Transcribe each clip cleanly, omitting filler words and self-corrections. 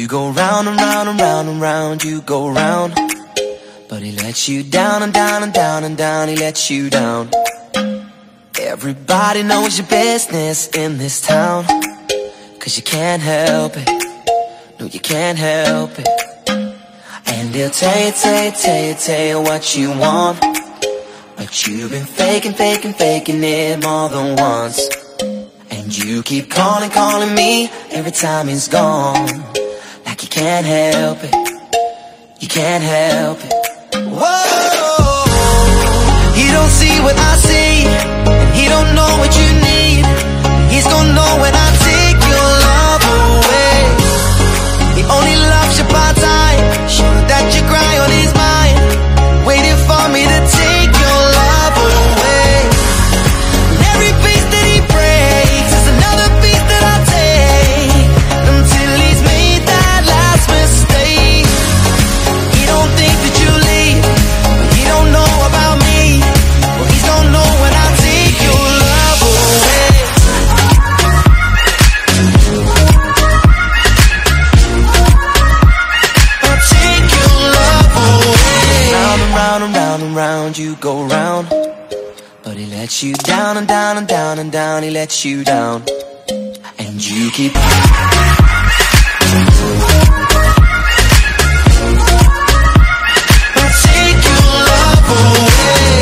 You go round and round and round and round, you go round. But he lets you down and down and down and down, he lets you down. Everybody knows your business in this town, 'cause you can't help it, no you can't help it. And he'll tell you what you want, but you've been faking it more than once. And you keep calling me every time he's gone, like you can't help it, you can't help it. Whoa, he don't see what I see, and he don't know what you need. He's gonna know when I take your love away. He only loves you part-time, sure that you cry on his mind, waiting for me to take your love away. And every piece that he breaks is another piece that I take, until he's made that last mistake. He don't think that you leave, but he don't know about me. Well, he's gonna know when I take your love away. I take your love away. Round and round and round and round you go round, but he lets you down and down and down and down, he lets you down. And you keep I take your love away.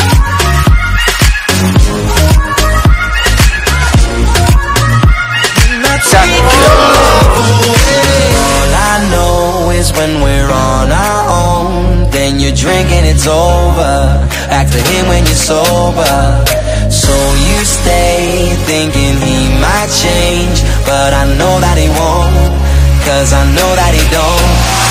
And I take your love away. All I know is when we're on our own, then you're drinking, it's over. After him when you're sober, so you stay thinking he might change, but I know that he won't, 'cause I know that he don't.